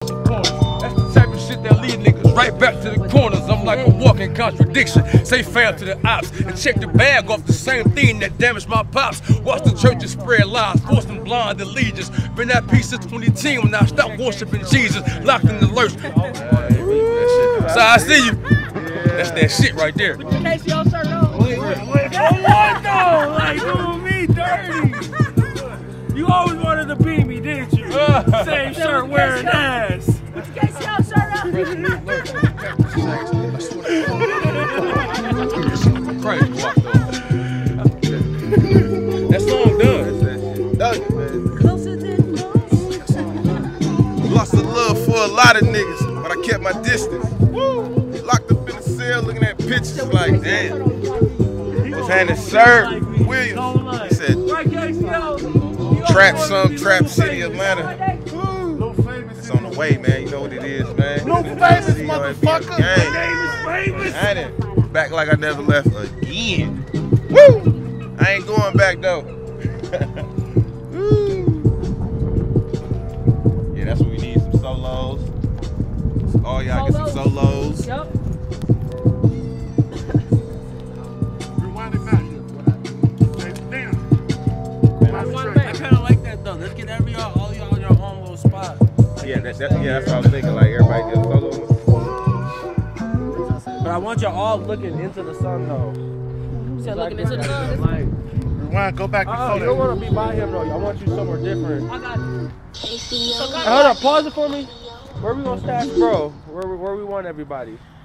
the corners. That's the type of shit that lead niggas right back to the corners. I'm like a walking contradiction. Say fam to the ops and check the bag off the same thing that damaged my pops. Watch the churches spread lies, force them blind allegiance. Been that peace since 2010 when I stopped worshiping Jesus. Locked in the lurch. So I see you. That's that shit right there. Put your KCO shirt on. Wait, come on though! Like, doing me dirty! You always wanted to beat me, didn't you? Same shirt wearing ass. Put your KCO shirt on. Crazy walk though. That song done. Closer than most. Lost the love for a lot of niggas, but I kept my distance. Locked up in the cell looking at pictures like, damn. Was handed Sir Williams. He said, Trap City, Atlanta. It's on the way, man. You know what it is, man. No famous motherfucker. My name is famous. I ain't back like I never left again. Woo! I ain't going back though. Yeah, that's what we need, some solos. Oh, y'all get some solos. Yep. Rewind it back here. Damn. I kind of like that though. Let's get all y'all on your own little spot. Yeah, that's what I was thinking. Like everybody just solo. But I want y'all all looking into the sun though. You said looking into the sun. Like, Rewind, go back before you don't want to be by him though. I want you somewhere different. I got it. Hold up, pause it for me. Where we gonna stash, bro? Where we want everybody?